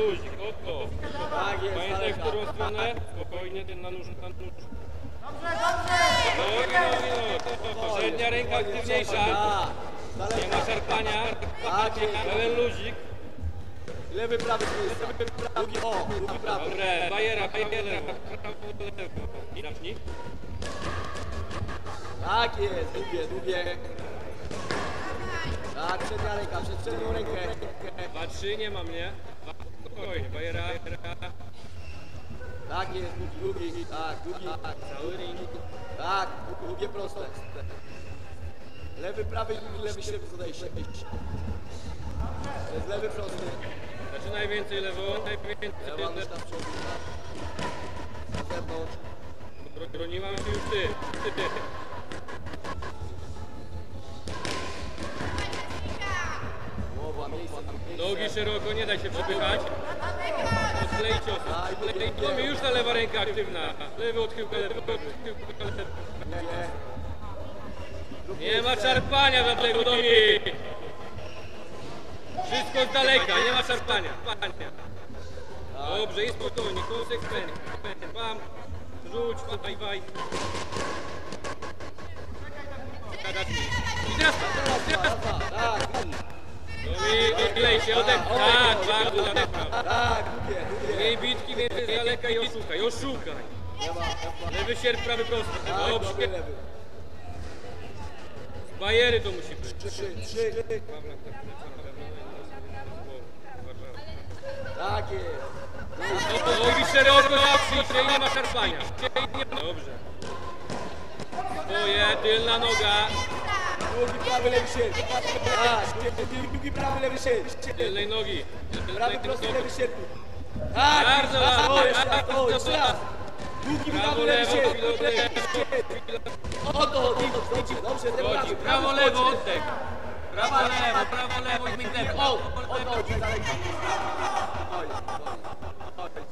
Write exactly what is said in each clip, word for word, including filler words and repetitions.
luzik, oko. Tak jest, Pamiętaj, w daleka. którą stronę? Spokojnie, ten na nóż, na nóż. Dobrze, dobrze! Nogi, nogi, nogi. Przednia ręka aktywniejsza. Nie ma szarpania. Tak jest. Pełen luzik. Lewy, prawy, lewy, drugi, o, drugi, prawy. Dobre, bajera, bajera. Prawo, lewo. I zacznij. Tak jest, długie, długie. Tak, przednia ręka, przed przednią rękę. Dwa, trzy, nie ma mnie. Spokojnie, bajera. Tak jest, długi, długi, tak, długi. Cały ring. Tak, długie proste. Lewy, prawy, długi, lewy, ślepy, podejście. To jest lewy, prosty. Zaczynaj więcej lewo, najwięcej Lewa nóżka w przodu. Na zewnątrz. broniłam się już ty. ty, ty. Głowa, miejsce, tam miejsce. Nogi szeroko, nie daj się przepychać. Odklej cios. Odklej. No mi już ta lewa ręka aktywna. Lewy odchyłka, lewy odchyłka, lewy. Nie, Nie ma szarpania dla tego nogi. Wszystko z daleka, nie ma szarpania. Dobrze, jest spokojnie, konsekwentnie. Bam, rzuć, waj, waj. I teraz, teraz. tak, No i klej się, odepnij. Tak, bardzo zadepnął. tak, długie, długie. Mniej bitki, więcej z daleka i oszukaj, oszukaj. Lewy sierp, prawy prosty. Tak, Dobrze. dobry, lewy. Z bajery to musi być. Trzy, trzy. Tak jest. No, nogi szeroko, zaprzyj się i nie ma szarpania. Dobrze. Twoje, tylna noga. Długi, prawy, lewy, sierp. Tak, długi, prawy, lewy, sierp. Tylnej nogi. Prawy, prosty, lewy, sierp. Bardzo Tak, o, ładnie. jeszcze raz, o, jeszcze raz. Długi, Prawo, prawy, lewy, lewo, sierp. chwilę, O to, idź, dobrze, tym chodzi. razem. Prawo, lewo, oddech. Prawo, lewo, prawo, lewo i lewo. O, o to, chodź, daleko. Spokojnie, spokojnie.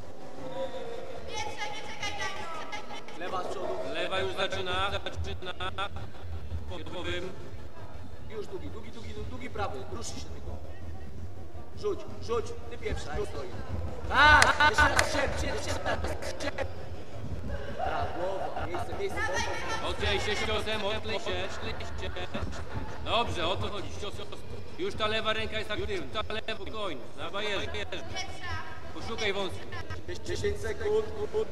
Lewa z przodu. Lewa już zaczyna, zaczyna. Podwowym. Już długi, długi, długi, długi prawy. Ruszy się tylko. Rzuć, rzuć. Ty pierwszy, tu stoi. Tak, jeszcze raz, sierp, sierp, sierp, sierp. Tak, głowa, miejsce, miejsce. Odklej się ciosem, odklej się, odklej się. Dobrze, o to chodzi, cios, cios. Już ta lewa ręka jest aktywna, ta lewa, spokojnie, na bajerze. Poszukaj wąski. dziesięć sekund.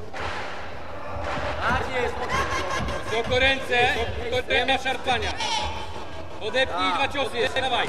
Tak jest, mocno. Wysoko ręce, to nie ma szarpania. Odepnij dwa ciosy, jeszcze dawaj.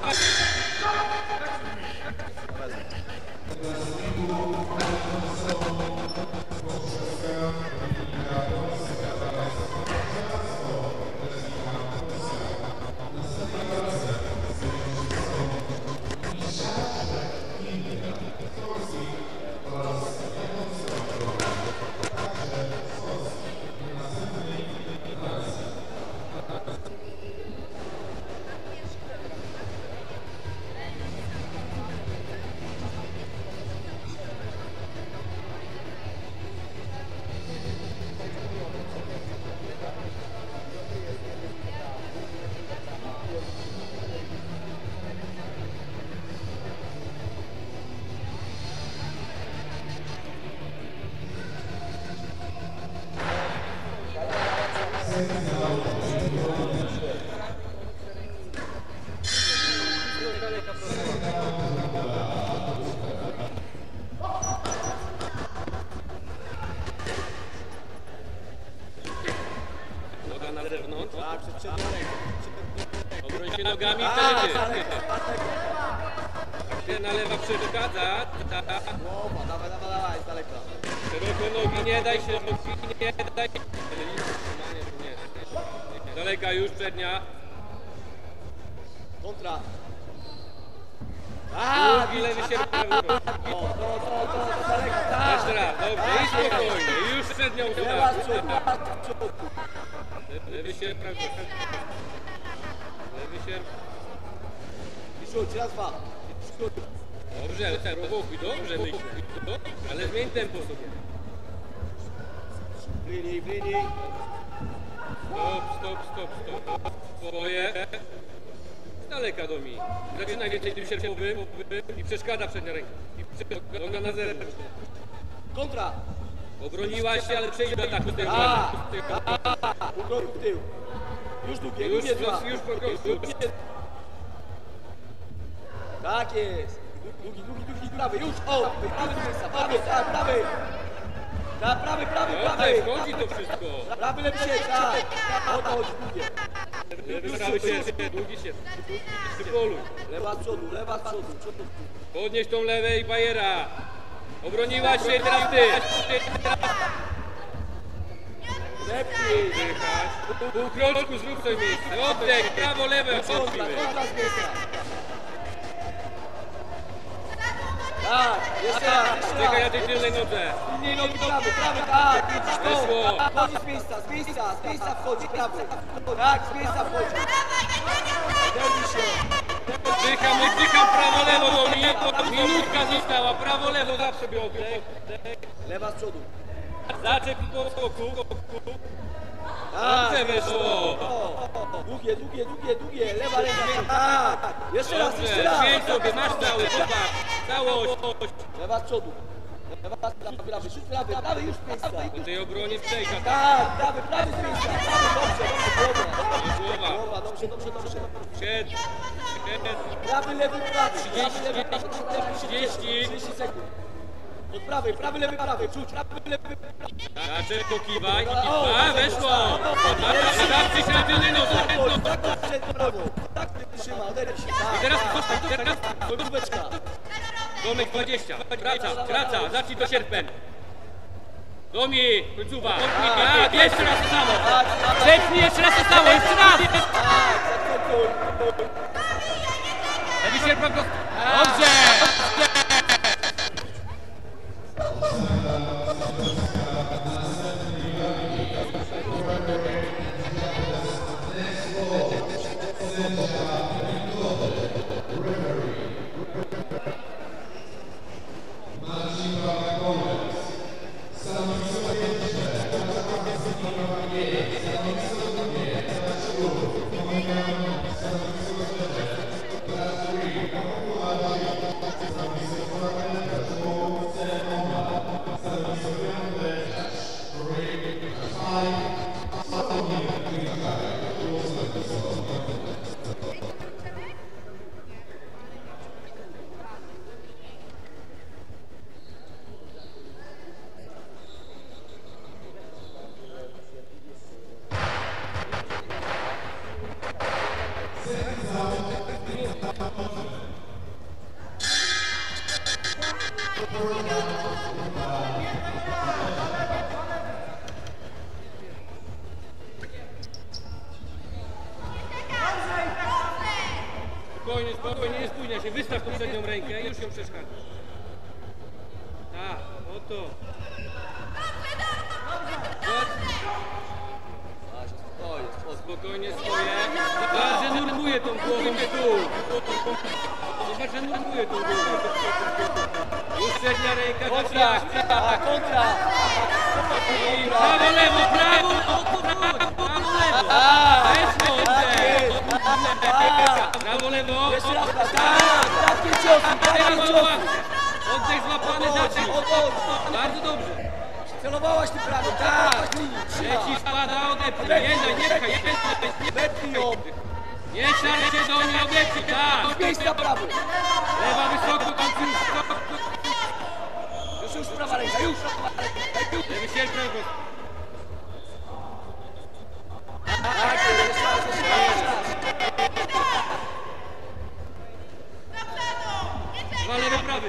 Noga na zewnątrz. Tak, przed przednią ręką. Obroń się nogami Tak, wtedy. daleko, daleko. Aktywna lewa przeszkadza. Głowa, dawaj, dawaj, dawaj, z daleka. Szeroko nogi, nie daj się, nogi, nie daj. Daleka już, przednia. Kontra. A, Drugi lewy sierp, prawy prosty. o, to, to, to, to, daleko, tak. Jeszcze raz, dobrze, i spokojnie, już przednią Lewa z uda. przodu, lewa z przodu. Lewy sierp, prawy prosty. Lewy sierp. I rzuć, raz, dwa. Rzuć. Dobrze, tak, prowokuj, dobrze myślę. Ale zmień tempo sobie. W linii, w linii. Stop, stop, stop, stop. Swoje. daleka do mi. Zaczynaj więcej tym sierpowym i przeszkadza przednia ręka. I przeszkadza na zewnątrz. Kontra. Obroniłaś się, ale przejdź do ataku z tej A, obrony. a, ukroju w tył. Już długie, Już, już dwa. już po prostu. Tak jest. Długi, długi, długi, prawy, już, o, prawy z miejsca, prawy, tak, prawy. Tak, prawy, prawy, prawy. Dobrze, wchodzi to wszystko. Prawy lewy się, tak. O to chodzi, długie. Lewy, prawy się, długi się. Wypoluj. Lewa z przodu, lewa z przodu, przodu. Podnieś tą lewę i bajera. Obroniłaś się, teraz ty. Lepiej. Dychać. Pół kroczku zrób coś miejsce. Oddech, prawo, lewe. Kontra, Odpiły. kontra z miejsca. Tak, jeszcze raz, jeszcze Czekaj na raz. tej tylnej nodze. Innej nogi prawy, prawy, tak. Weszło. Wchodzi z miejsca, z miejsca, z miejsca wchodzi, prawy. Tak, z miejsca wchodzi. Derwi się. Dycham, oddycham prawo, lewo do mnie. Minutka została, prawo, lewo zawsze by oddech. Lewa z przodu. Zaczep po boku. Tak, Dobrze weszło. długie, długie, długie, długie, lewa ręka. Tak, jeszcze raz, jeszcze Dobrze, raz. święć sobie, masz cały, popatrz. Całość. Lewa z przodu. Lewa z prawy, prawy, rzut prawy, prawy już z miejsca. Do tej obronie przejść. Tak, prawy, prawy z miejsca. Prawy, dobrze, dobrze, głowa. Głowa. Głowa, dobrze, dobrze, dobrze. Przed. Przed. Prawy, lewy, prawy. Prawy, lewy, prawy. trzydzieści. trzydzieści sekund. Od prawej, prawy, lewy, prawy. Rzuć, prawy, lewy, prawy. Zaczep, pokiwaj. A, weszło. Zawsze się na tylnej nodze. Tak, tak, przed prawo. Tak, ty trzyma, oderwij się. Tak, Teraz, tak. teraz. Podróbeczka. Domek dwadzieścia. Wraca, wraca. Zacznij to sierpem. Domi, końcówa. Tak, jeszcze raz to samo. Przepnij jeszcze raz to samo, jeszcze raz. Tak, zakończył. Lewy sierpem go... Dobrze. Spokojnie, spokojnie, nie spóźnia się. Wystaw tą przednią rękę i już ją przeszkadzasz. Tak, oto. O, spokojnie stoję. Zobacz, że nurkuje tą głową w dół. Zobacz, że nurkuje tą głową. Już przednia ręka Kontra, zacznie. a, kontra. I prawo, lewo, prawo, prawo, prawo, lewo. Weszło, oddech. Prawo, lewo. Jeszcze raz, tak, takie ciosy, takie Teraz ciosy. złap. Oddech złapany, zacznij. Odchodź. Bardzo dobrze. Celowałaś ty prawo, tak, linii, Leci, trzyma. spada, odepnij. Nie, nie pchaj, nie pchaj. Wepnij ją. Nie szarp się do mnie, odepnij, tak. Z miejsca prawy. Lewa wysoko, kończy już. Już, już prawa ręka, już. Lewy sierpem. Tak, jeszcze raz, jeszcze raz, jeszcze raz. Dwa lewy, prawy.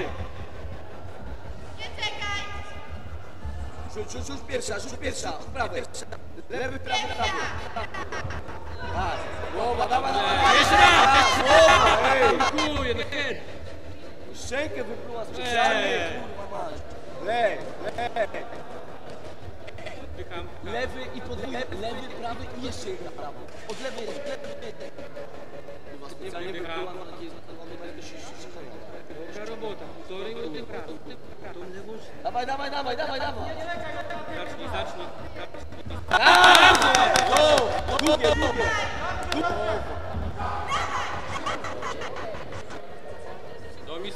Rzuć, rzuć, rzuć pierwsza, rzuć pierwsza, z prawej. Lewy, prawy, prawy. Tak, głowa, dawaj, dawaj, dawaj. Jeszcze raz. Tak, głowa, ej. Dziękuję, no kiedy? Szczękę wypluła specjalnie, Eee. kurwa mać. Lej, lej. Dycham. Lewy i podwójny, lewy, prawy i jeszcze jedna prawo. Od lewej, od lewej. Kurwa, specjalnie wypluła na takiej zakonowanej wartości jeszcze Dobra robota. Półtorej minuty prawo. Tą lewą. Dawaj, dawaj, dawaj, dawaj, dawaj. Zacznij, zacznij. O, długie, długie.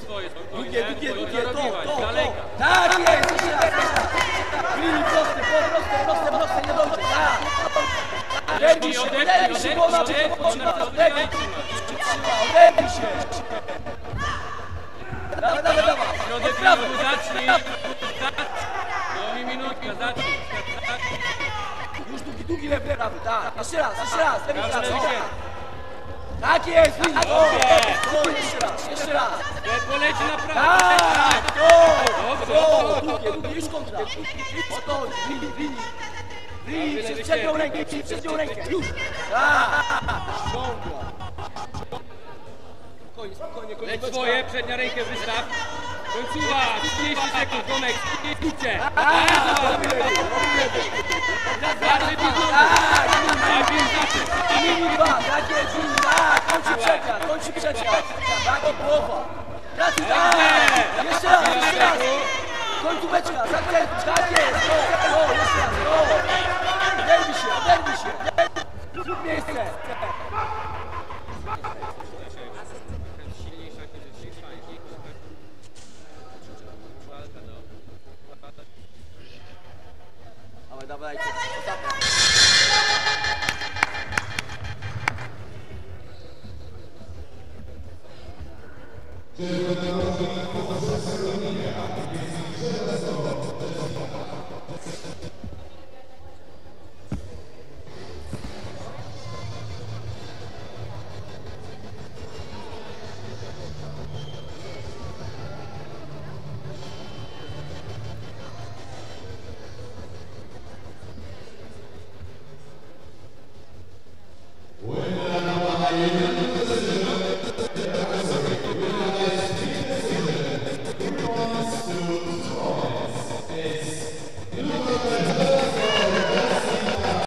swoje, spokojnie. Drugie, drugie, Spokojnie, drugie, to, zarobiłaś, to, to. daleka. Tak jest, jeszcze raz, jeszcze raz. Linii proste, po, proste, proste, proste, nie dojdzie, tak. Oderwij się, oderwij się, bo ona cię potrzyma, oderwij się. Oderwij się. Dawaj, dawaj, dawaj. Środek Prawy. ringu, zacznij. No mi minutka, zacznij. Już długi, długi lewy, prawy, tak. Jeszcze raz, jeszcze raz, lewy, Prawy, prawy. lewy, lewy. Tak jest, linii. O, Dobrze. o, jeszcze raz, jeszcze raz. Poleci na prawo. Tak, to, Dobrze. to, długie, długie, już kontra. O to chodzi, linii, linii. Linii, przez przednią rękę, przez przednią rękę, już. Tak, ciągła. Spokojnie, spokojnie, Leć końcóweczka. swoje, przednia rękę wystaw. Końcówa, trzydzieści sekund, Tomek, skupcie. Bardziej pizdolny. Najpierw zacząć. Linii dwa, tak jest, linii, tak, kończy trzecia, kończy trzecia. Tak i głowa. Pracy, tak, jeszcze raz, jeszcze raz. Końcóweczka, zakręcić, tak jest, no, no, jeszcze raz, no. Oderwij się, oderwij się, zrób miejsce. Silniejsza, silniejsza, walka, no. Dawaj, dawaj, ostatnia. Czy